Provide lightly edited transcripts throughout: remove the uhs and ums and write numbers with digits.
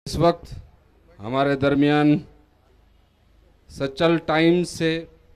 इस वक्त हमारे दरमियान सचल टाइम्स से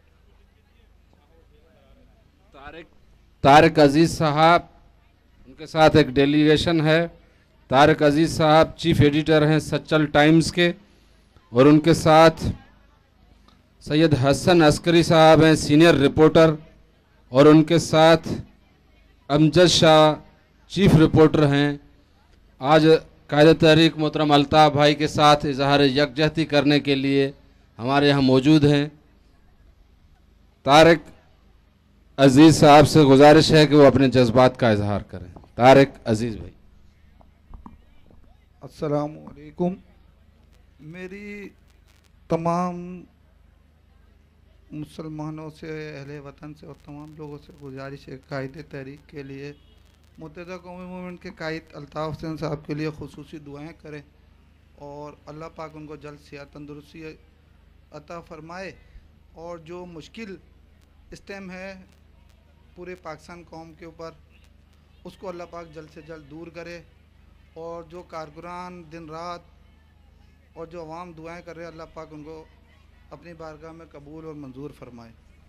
तारिक अजीज़ साहब, उनके साथ एक डेलीगेशन है। तारिक अजीज़ साहब चीफ एडिटर हैं सचल टाइम्स के, और उनके साथ सैयद हसन अस्करी साहब हैं सीनियर रिपोर्टर, और उनके साथ अमजद शाह चीफ रिपोर्टर हैं। आज कायद तहरीक मोहतरम अल्ताफ़ भाई के साथ इजहार यकजहती करने के लिए हमारे यहाँ मौजूद हैं। तारिक अजीज़ साहब से गुजारिश है कि वो अपने जज्बात का इजहार करें। तारिक अजीज़ भाई। अस्सलामु अलैकुम। मेरी तमाम मुसलमानों से, अहले वतन से और तमाम लोगों से गुजारिश है कायद तहरीक के लिए, मुत्तहिदा कौमी मूवमेंट के कायद अल्ताफ़ हुसैन साहब के लिए खुसूसी दुआएं करें और अल्लाह पाक उनको जल्द सेहत तंदुरुस्ती अता फ़रमाए। और जो मुश्किल इस टाइम है पूरे पाकिस्तान कौम के ऊपर, उसको अल्लाह पाक जल्द से जल्द दूर करे। और जो कारकुरान दिन रात और जो अवाम दुआएं कर रहे हैं, अल्लाह पाक उनको अपनी बारगाह में कबूल और मंजूर फरमाए।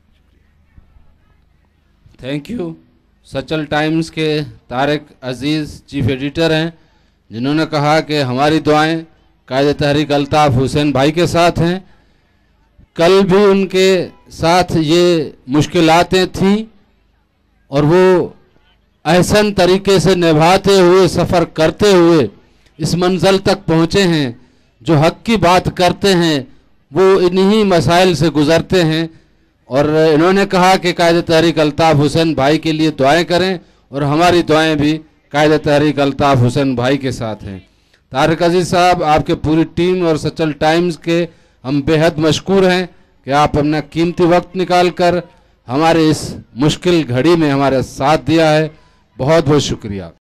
Thank you. सचल टाइम्स के तारिक अजीज़ चीफ एडिटर हैं, जिन्होंने कहा कि हमारी दुआएं कायद तहरीक अल्ताफ़ हुसैन भाई के साथ हैं। कल भी उनके साथ ये मुश्किलातें थीं और वो अहसन तरीके से निभाते हुए, सफ़र करते हुए इस मंजिल तक पहुँचे हैं। जो हक़ की बात करते हैं वो इन्हीं मसाइल से गुज़रते हैं, और इन्होंने कहा कि कायद तहरीक अल्ताफ़ हुसैन भाई के लिए दुआएं करें, और हमारी दुआएं भी कायद तहरीक अल्ताफ़ हुसैन भाई के साथ हैं। तारिक अजीज़ साहब, आपके पूरी टीम और सचल टाइम्स के हम बेहद मशकूर हैं कि आप अपना कीमती वक्त निकाल कर हमारे इस मुश्किल घड़ी में हमारा साथ दिया है। बहुत बहुत शुक्रिया।